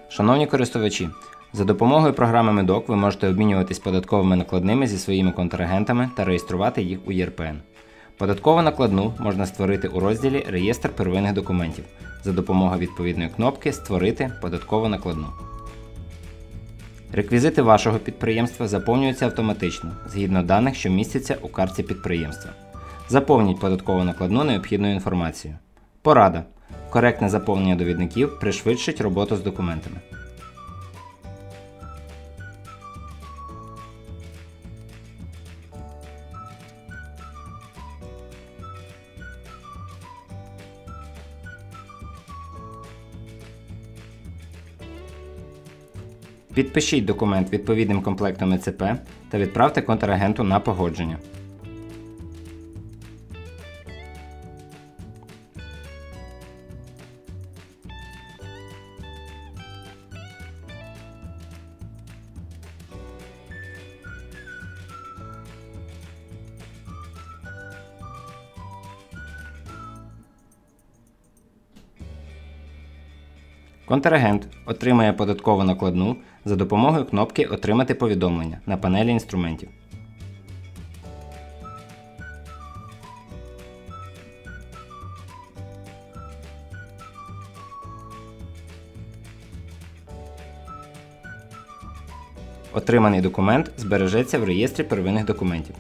Шановні користувачі, за допомогою програми Medoc ви можете обмінюватись податковими накладними зі своїми контрагентами та реєструвати їх у ЄРПН. Податкову накладну можна створити у розділі «Реєстр первинних документів» за допомогою відповідної кнопки «Створити податкову накладну». Реквізити вашого підприємства заповнюються автоматично, згідно даних, що містяться у картці підприємства. Заповніть податкову накладну необхідною інформацією. Порада. Коректне заповнення довідників пришвидшить роботу з документами. Підпишіть документ відповідним комплектом ЕЦП та відправте контрагенту на погодження. Контрагент отримає податкову накладну за допомогою кнопки «Отримати повідомлення» на панелі інструментів. Отриманий документ збережеться в реєстрі первинних документів.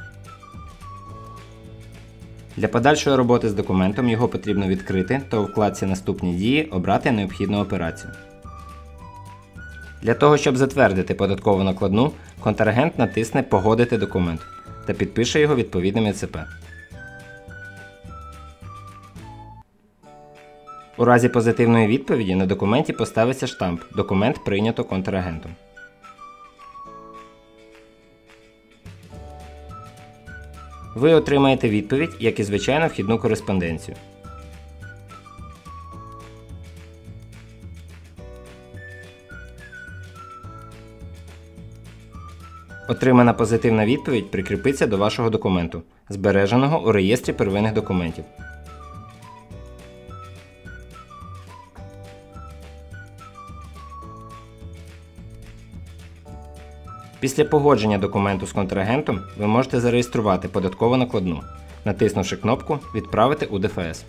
Для подальшої роботи з документом його потрібно відкрити та у вкладці «Наступні дії» обрати необхідну операцію. Для того, щоб затвердити податкову накладну, контрагент натисне «Погодити документ» та підпише його відповідним ЕЦП. У разі позитивної відповіді на документі поставиться штамп «Документ прийнято контрагентом». Ви отримаєте відповідь, як і звичайну вхідну кореспонденцію. Отримана позитивна відповідь прикріпиться до вашого документу, збереженого у реєстрі первинних документів. Після погодження документу з контрагентом ви можете зареєструвати податкову накладну, натиснувши кнопку «Відправити у ДФС».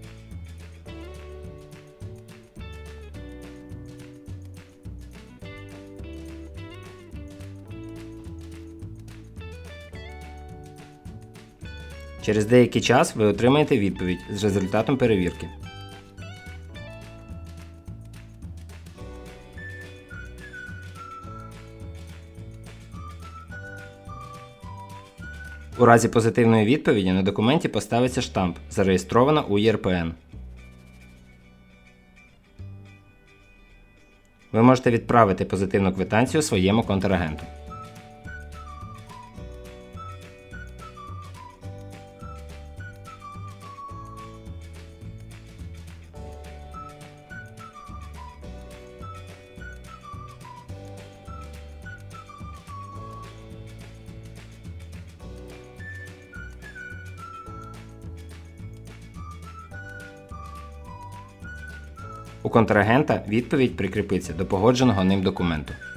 Через деякий час ви отримаєте відповідь з результатом перевірки. У разі позитивної відповіді на документі поставиться штамп «Зареєстровано у ЄРПН». Ви можете відправити позитивну квитанцію своєму контрагенту. У контрагента відповідь прикріпиться до погодженого ним документу.